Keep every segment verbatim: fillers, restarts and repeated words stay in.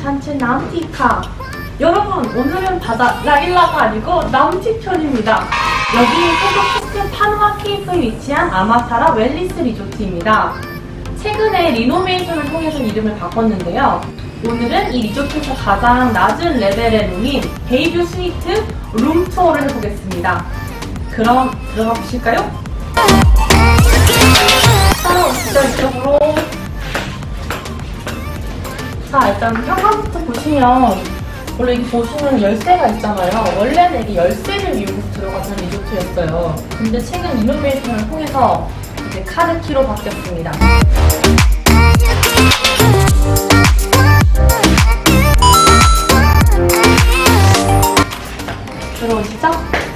산책 남티카. 여러분, 오늘은 바다 라일라가 아니고 남티 편입니다. 여기 포도코스트 판화 케이프에 위치한 아마타라 웰리스 리조트입니다. 최근에 리노베이션을 통해서 이름을 바꿨는데요. 오늘은 이 리조트에서 가장 낮은 레벨의 룸인 베이뷰 스위트 룸 투어를 해보겠습니다. 그럼 들어가 보실까요? 따라오시죠, 이쪽으로. 자, 일단 현관부터 보시면 원래 여기 보시면 열쇠가 있잖아요. 원래는 이게 열쇠를 이용해서 들어가는 리조트였어요. 근데 최근 리노베이션을 통해서 이제 카드키로 바뀌었습니다. 들어오시죠?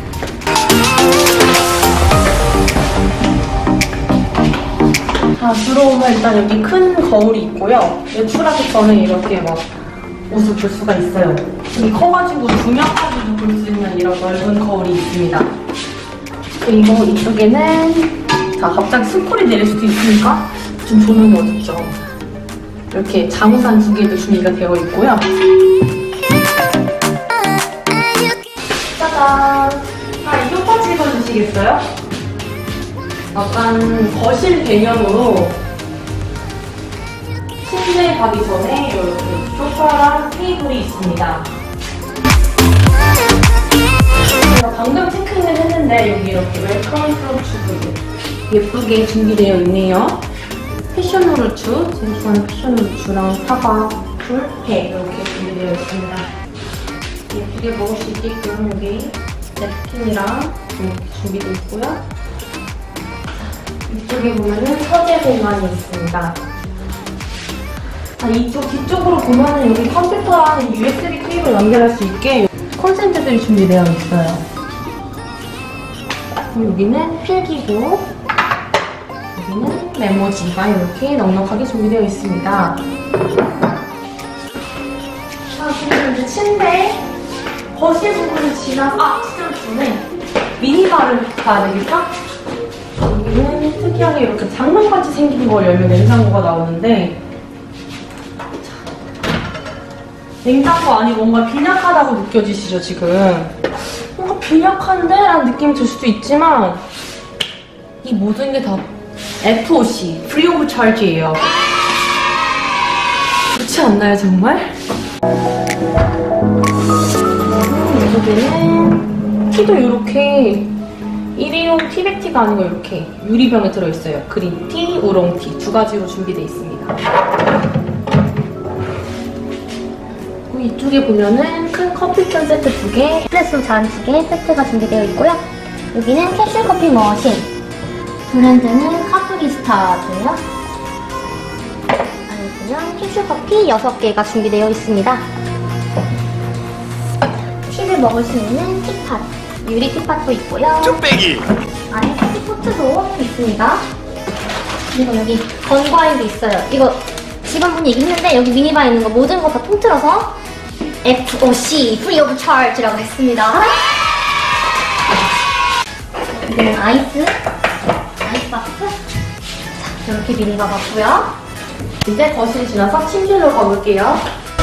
자, 들어오면 일단 여기 큰 거울이 있고요. 외출하기 전에 이렇게 막 옷을 볼 수가 있어요. 여기 커가지고 두 명까지도 볼 수 있는 이런 넓은 거울이 있습니다. 그리고 이쪽에는 자, 갑자기 스콜이 내릴 수도 있으니까 좀 조명이 어둡죠. 이렇게 장우산 두 개도 준비가 되어 있고요. 짜잔! 자, 이것도 찍어주시겠어요? 약간 거실 개념으로 침대에 가기 전에 이렇게 소파랑 테이블이 있습니다. 제가 방금 체크인을 했는데 여기 이렇게 웰컴 플로추도 예쁘게 준비되어 있네요. 패션 후르츠, 제가 좋아하는 패션 후르츠랑 사과, 굴, 배 이렇게 준비되어 있습니다. 예쁘게 먹을 수 있게끔 여기 냅킨이랑 이렇게 준비되어 있고요. 이쪽에 보면은 서재 공간이 있습니다. 아, 이쪽 뒤쪽으로 보면은 여기 컴퓨터랑 유에스비 케이블 연결할 수 있게 콘센트들이 준비되어 있어요. 여기는 필기구, 여기는 메모지가 이렇게 넉넉하게 준비되어 있습니다. 자, 그리고 이제 침대, 거실 부분을 지나서 아, 지나기 전에 미니바를 봐야 되겠다? 여기는 특이하게 이렇게 장롱같이 생긴 걸 열면 냉장고가 나오는데 냉장고 안이 뭔가 빈약하다고 느껴지시죠, 지금? 뭔가 빈약한데? 라는 느낌이 들 수도 있지만 이 모든 게 다 에프오씨, 프리 오브 차지예요. 그렇지 않나요, 정말? 음, 여기는 티도 이렇게 일회용 티백티가 아니고 이렇게 유리병에 들어있어요. 그린티, 우롱티 두 가지로 준비되어 있습니다. 그리고 이쪽에 보면은 큰 커피잔 세트 두 개, 에스프레소 잔 두 개 세트가 준비되어 있고요. 여기는 캡슐 커피 머신, 브랜드는 카프리스타고요. 안에 보면 캡슐 커피 여섯 개가 준비되어 있습니다. 티를 먹을 수 있는 티팟, 유리 티팟도 있고요. 쭈빼기! 안에 커피 포트도 있습니다. 그리고 여기 건과일도 있어요. 이거 직원분이 얘기했는데 여기 미니바에 있는 거 모든 거 다 통틀어서 에프오씨, 프리 오브 차지라고 했습니다. 이거는 아이스, 아이스박스. 자, 이렇게 미니바 같고요. 이제 거실 지나서 침실로 가볼게요.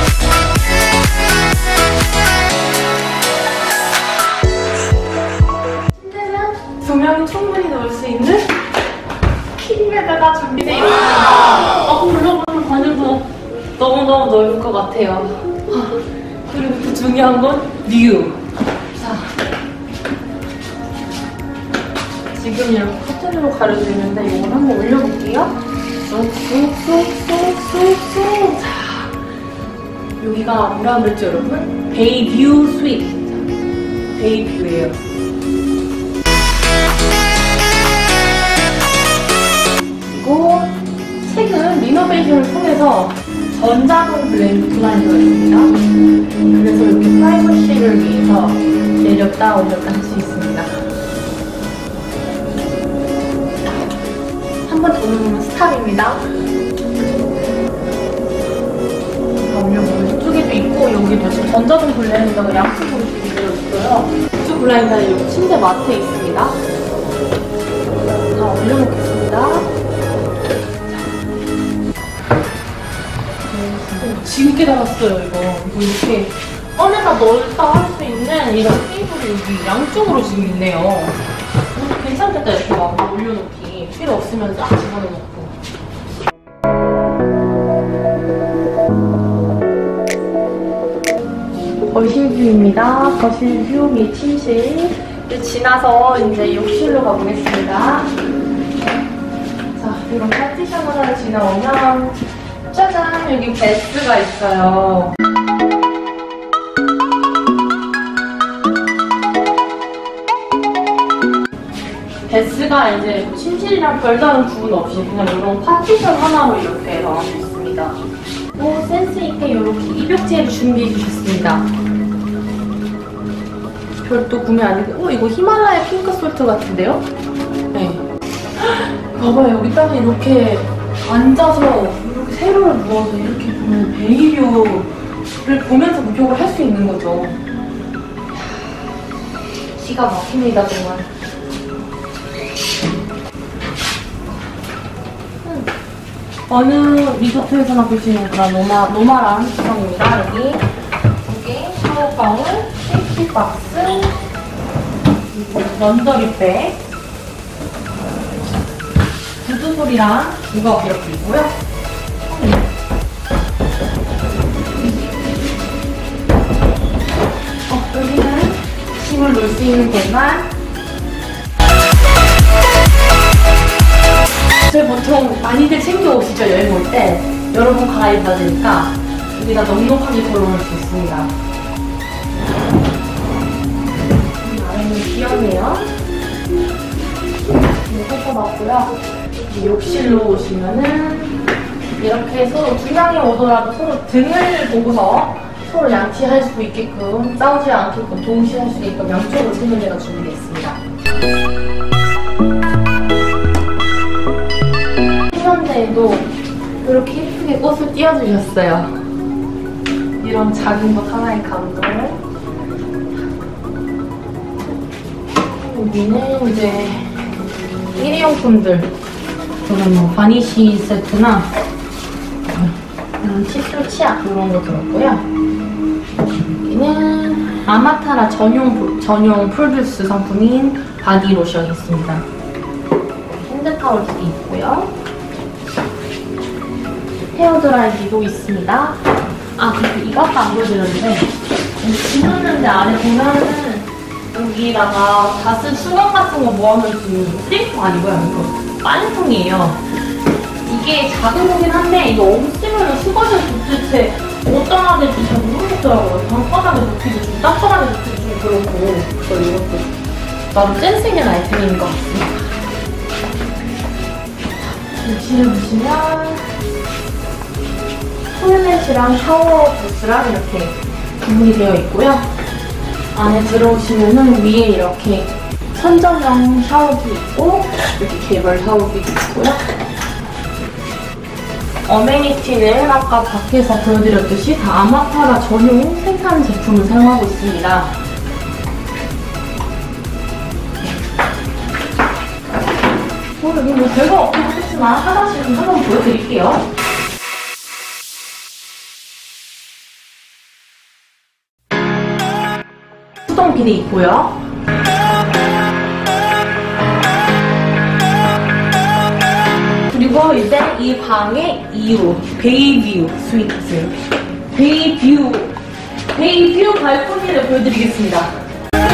두 명이 충분히 넣을 수 있는 킹베드가 준비되어 있습니다. 어, 물러보는 관여도 너무너무 넓을 것 같아요. 그리고 또 중요한 건 뷰. 자, 지금 이렇게 커튼으로 가려져 있는데 이걸 한번 올려볼게요. 쏙쏙쏙쏙쏙쏙. 자, 여기가 뭐라 그랬죠, 여러분? 베이뷰 스윗. 베이뷰예요. 그리고 최근 리노베이션을 통해서 전자동 블렌드 블라인드가 있습니다. 그래서 이렇게 프라이버시를 위해서 내렸다 올렸다 할 수 있습니다. 한 번 더 누르면 스탑입니다. 올려보면 이쪽에도 있고 여기도 지금 전자동 블렌드가 양쪽으로 되어 있어요. 이쪽 블라인드는 여기 침대 마트에 있습니다. 다 올려놓겠습니다. 지금 깨달았어요, 이거. 뭐 이렇게 꺼내다 넣었다 할 수 있는 이런 테이블이 여기 양쪽으로 지금 있네요. 음, 괜찮겠다, 이렇게 막 올려놓기. 필요 없으면 쫙 집어넣고. 거실 뷰입니다. 거실 뷰 및 침실. 이제 지나서 이제 욕실로 가보겠습니다. 자, 이런 파티션 하나를 지나오면 짜잔! 여기 베스가 있어요. 베스가 이제 침실이랑 별다른 구분 없이 그냥 이런 파티션 하나로 이렇게 나와 있습니다. 또 센스있게 이렇게 입욕제를 준비해 주셨습니다. 별도 구매 아니고, 어, 이거 히말라야 핑크솔트 같은데요? 네. 봐봐요, 여기다가 이렇게 앉아서 이렇게 세로를 누워서 이렇게 보면 베이뷰를 보면서 목욕을 할 수 있는 거죠. 기가 막힙니다, 정말. 음. 어느 리조트에서나 볼 수 있는 그런 노마, 노말한 구성입니다. 여기 이게 샤워바울, 세이프박스, 그리고 런더리백, 구두솔이랑 이거 이렇게 있고요. 어, 여기는 짐을 놓을 수 있는 공간. 저희 보통 많이들 챙겨 오시죠, 여행 올 때. 여러 번 갈아입어야 되니까 여기다 넉넉하게 걸어놓을 수 있습니다. 아래는 귀엽네요. 이거 놨고요. 욕실로 오시면은 이렇게 서로 두 명이 오더라도 서로 등을 보고서 서로 양치할 수 있게끔, 싸우지 않게끔 동시에 할 수 있게끔 양쪽으로 세면대가 준비되어 있습니다. 세면대에도 이렇게 예쁘게 꽃을 띄워주셨어요. 이런 작은 것 하나의 감동. 여기는 이제 일회용품들, 저는 뭐 바니쉬 세트나 이런 칫솔, 치약 이런 거 들었고요. 여기는 아마타라 전용 전용 프로듀스 상품인 바디 로션이 있습니다. 핸드타올도 있고요. 헤어드라이기도 있습니다. 아, 그리고 이거 아까 안 보여드렸는데, 지났는데 안에 보면은 여기다가 다 쓴 수건 같은 거 모아놓을 수 있는 쓰레기통 아니고요. 이거 빨래통이에요. 이게 작은 거긴 한데 이거 없으면 수건을 도대체 어떤 안에 좀 잘 모르겠더라고요. 방바닥에 놓기도 좀 딱딱하게 놓기도 좀 그렇고. 그래서 이것도 나름 센스 있는 아이템인 것 같습니다. 욕실을 보시면 토일렛이랑 샤워 부스랑 이렇게 구분이 되어 있고요. 안에 들어오시면은 위에 이렇게 선전용 샤워기 있고 이렇게 개별 샤워기도 있고요. 어메니티는 아까 밖에서 보여드렸듯이 다 아마타라 전용 생산 제품을 사용하고 있습니다. 어, 여기 뭐 별거 없긴 하겠지만 화장실은 한번 보여드릴게요. 수동 비데 있고요. 그리고 이제 이 방의 이 호 베이뷰 스위트, 베이뷰 베이뷰 발코니를 보여드리겠습니다.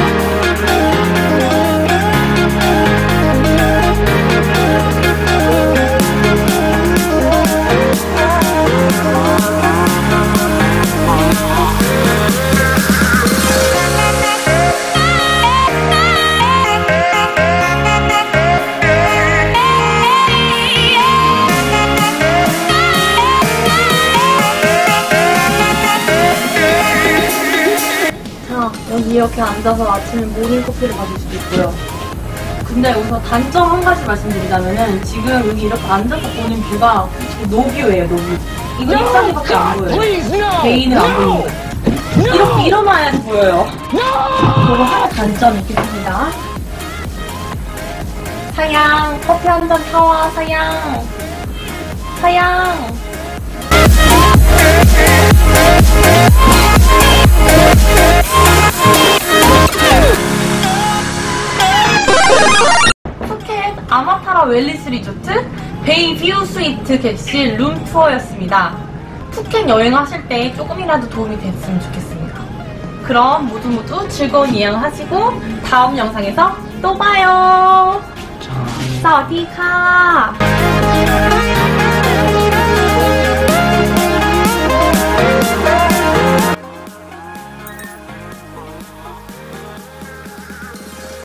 여기 이렇게 앉아서 아침에 모닝커피를 마실 수도 있고요. 근데 여기서 단점 한 가지 말씀드리자면은 지금 여기 이렇게 앉아서 보는 뷰가 노뷰예요, 노뷰. 이거 입사기밖에 안 보여요. 개인은 안 보입니다. 이렇게 일어나야지 보여요. 그거 하나 단점이 있긴 합니다. 사양, 커피 한 잔 사와, 사양. 사양. 푸켓 아마타라 웰리스 리조트 베이뷰 스위트 객실 룸 투어였습니다. 푸켓 여행하실 때 조금이라도 도움이 됐으면 좋겠습니다. 그럼 모두 모두 즐거운 여행하시고 다음 영상에서 또 봐요. สวัสดีค่ะ